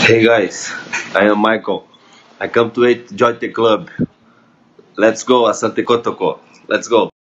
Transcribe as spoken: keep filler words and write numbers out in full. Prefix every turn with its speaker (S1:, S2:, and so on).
S1: Hey guys, I am Michael. I come to join the club. Let's go, Asante Kotoko. Let's go.